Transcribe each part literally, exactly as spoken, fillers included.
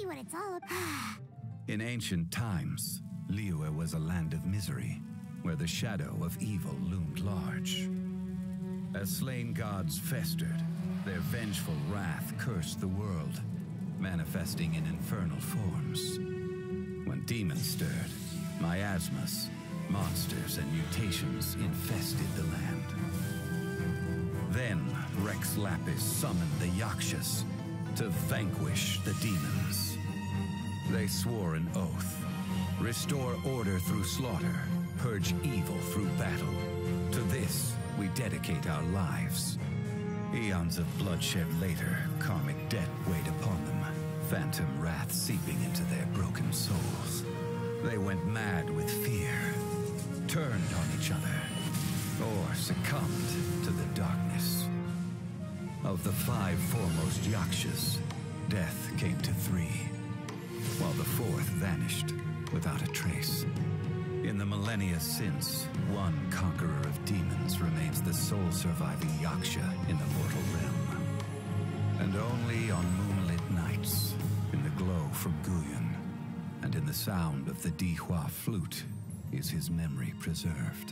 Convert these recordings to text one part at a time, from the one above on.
see what it's all about. In ancient times, Liyue was a land of misery, where the shadow of evil loomed large. As slain gods festered, their vengeful wrath cursed the world, manifesting in infernal forms. When demons stirred, miasmas, monsters, and mutations infested the land. Then Rex Lapis summoned the Yakshas to vanquish the demons. They swore an oath: restore order through slaughter, purge evil through battle. To this, we dedicate our lives. Eons of bloodshed later, karmic debt weighed upon them, phantom wrath seeping into their broken souls. They went mad with fear, turned on each other, or succumbed to the darkness. Of the five foremost Yakshas, death came to three, while the fourth vanished without a trace. In the millennia since, one conqueror of demons remains the sole surviving Yaksha in the mortal realm. And only on moonlit nights, in the glow from Guyon, and in the sound of the Dihua flute, is his memory preserved.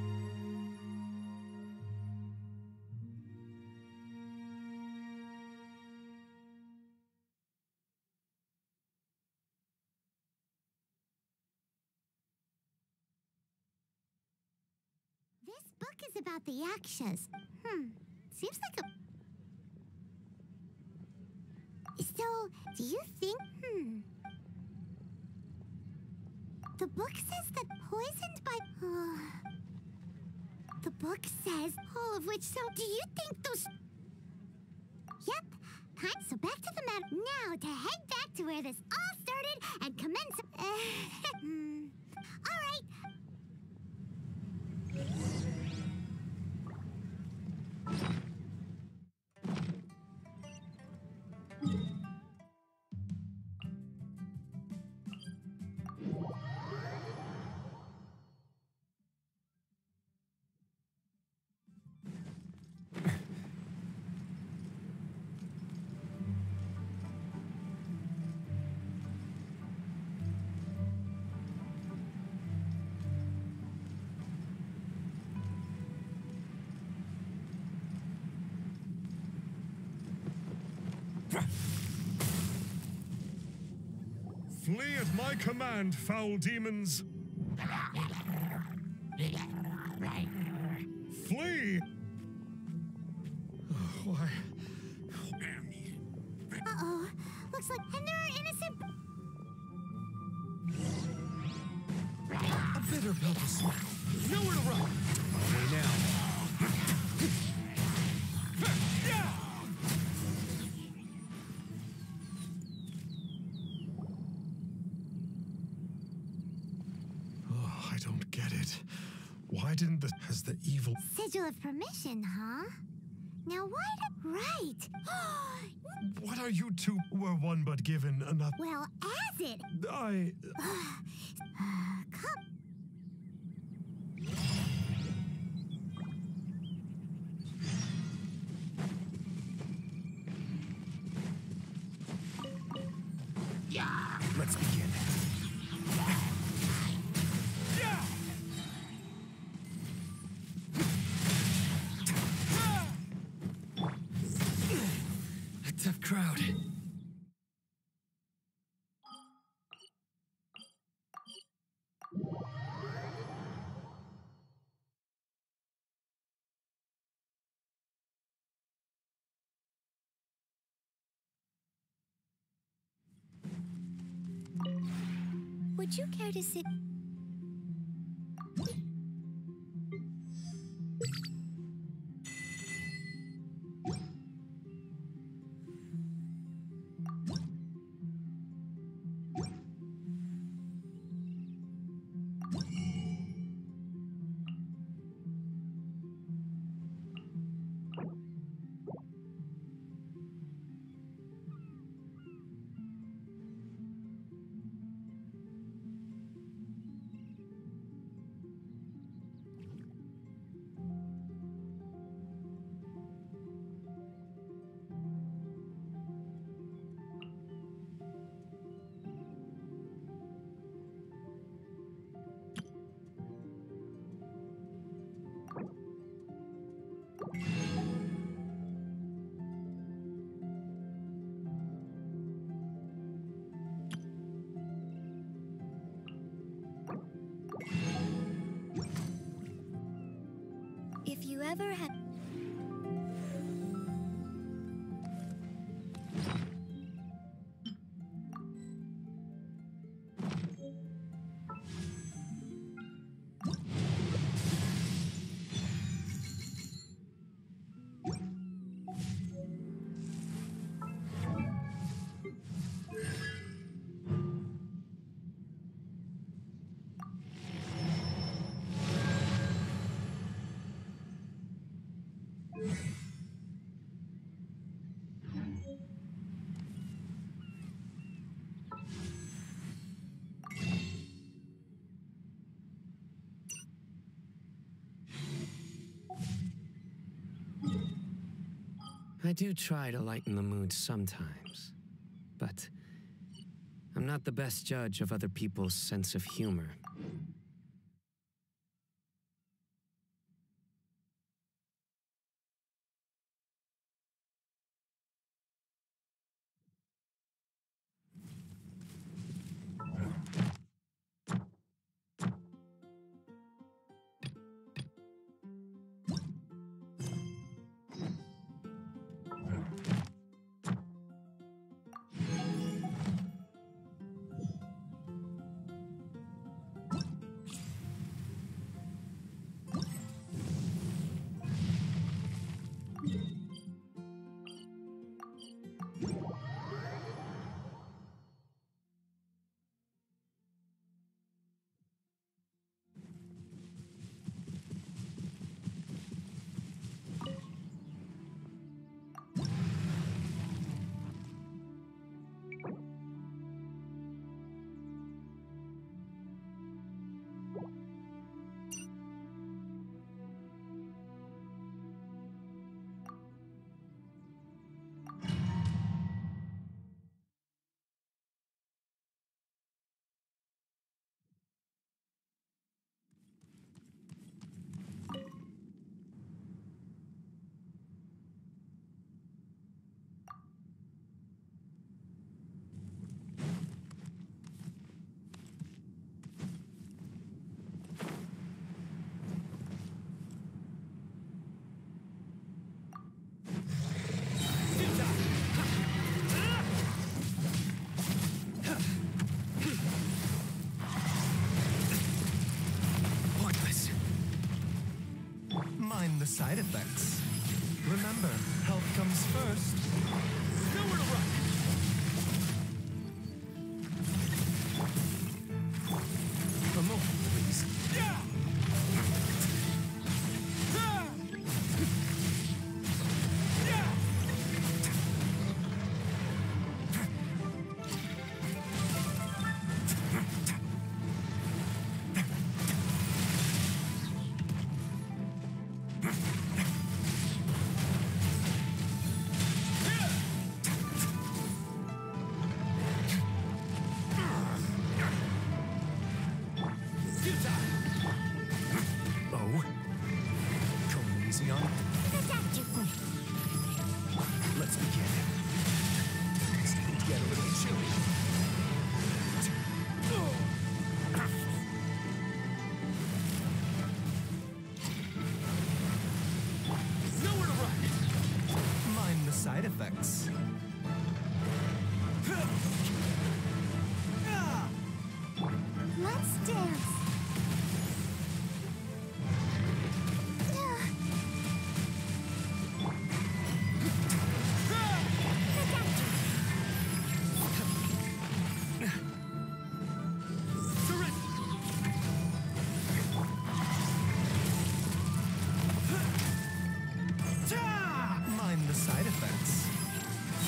This book is about the Yakshas. Hmm, seems like a... So, do you think... Hmm... The book says that poisoned by... Uh, the book says all of which, so do you think those... Yep, time, so back to the matter. Now, to head back to where this all started and commence... Uh, hmm, all right. Flee at my command, foul demons! Flee! Oh, why? Uh-oh. Looks like... And there are innocent... A bitter pill to swallow. Nowhere to run! Away now. I don't get it. Why didn't the... Has the evil... Sigil of permission, huh? Now why the... Right! What are you two were one but given another... Well, as it... I... Uh, come... Yeah! Let's begin. Tough crowd. Would you care to sit... never have... I do try to lighten the mood sometimes, but I'm not the best judge of other people's sense of humor. Mind the side effects. Remember, health comes first. Nowhere to run! A moment, please. Yeah! Ah! Yeah! Oh? Come easy on. Let's begin. It's gonna get a little chilly. Nowhere to run! Mind the side effects. Let's dance. Mind the side effects.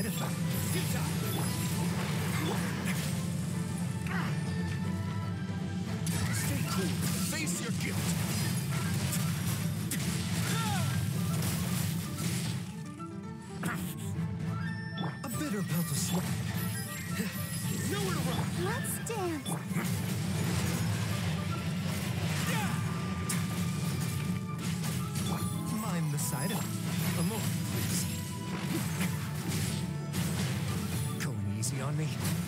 side effect. Stay cool. Face your guilt. A bitter pill to swallow. Nowhere to run. Let's dance. Mind the side effect. A moment, please. Going easy on me.